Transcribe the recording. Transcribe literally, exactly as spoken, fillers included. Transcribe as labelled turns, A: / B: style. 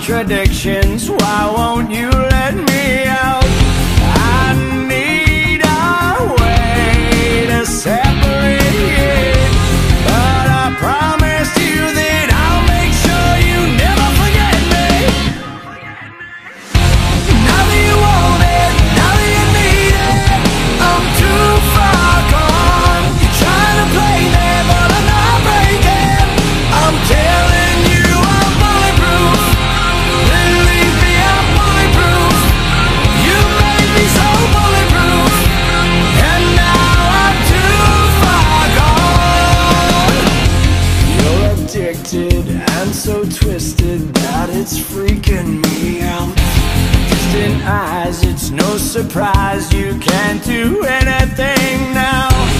A: contradictions. Why won't you let me out? I need a way to separate, but I promised you that I'll make sure you never forget me. Now that you want it, now that you need it, I'm too far gone. You're trying to play me, but I'm not breaking. I'm telling you I'm bulletproof. Believe me, I'm bulletproof. You made me so bulletproof, and now I'm too far gone. You're addicted and so twisted that it's freaking me out. Distant eyes, it's no surprise you can't do anything now.